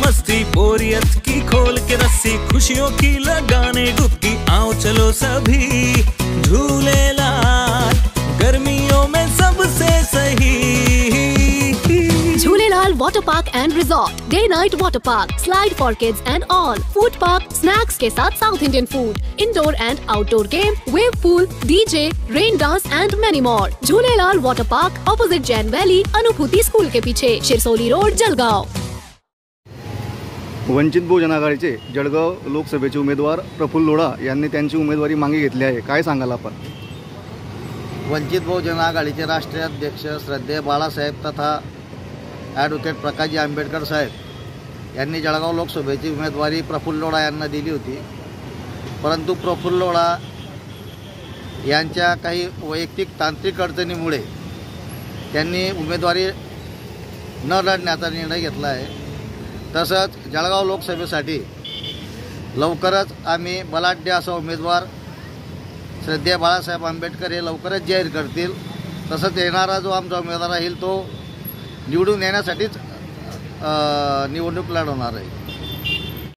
मस्ती बोरियत की खोल के रस्सी, खुशियों की लगाने डुबकी, आओ चलो सभी झूले लाल, गर्मियों में सबसे सही। Jhulelal water park and resort, day night water park, slide for kids and all, food park, snacks के साथ south Indian food, indoor and outdoor game, wave pool, DJ, rain dance and many more. Jhulelal water park, opposite Jain valley, Anubhuti school के पीछे, Shirsoli road, Jalgaon. Vanchit Bahujan आघाडीचे जळगाव लोकसभेचे उमेदवार प्रफुल्ल लोढा यांनी त्यांची उमेदवारी मागे घेतली आहे, काय सांगाल आपण? वंचित बहुजन आघाडीचे राष्ट्रीय अध्यक्ष श्रद्धेय बाळासाहेब तथा ॲडव्होकेट प्रकाशजी आंबेडकर साहेब यांनी जळगाव लोकसभेची उमेदवारी प्रफुल्ल लोढा यांना दिली होती, परंतु प्रफुल्ल लोढा यांच्या काही वैयक्तिक तांत्रिक अडचणीमुळे त्यांनी उमेदवारी न लढण्याचा निर्णय घेतला आहे। तसंच जळगाव लोकसभेसाठी लवकरच आम्ही बलाढ्य असा उमेदवार श्रद्धेय बाळासाहेब आंबेडकर हे लवकरच जाहीर करतील। तसंच येणारा जो आमचा उमेदवार राहील तो निवडून येण्यासाठीच निवडणूक लढवणार आहे।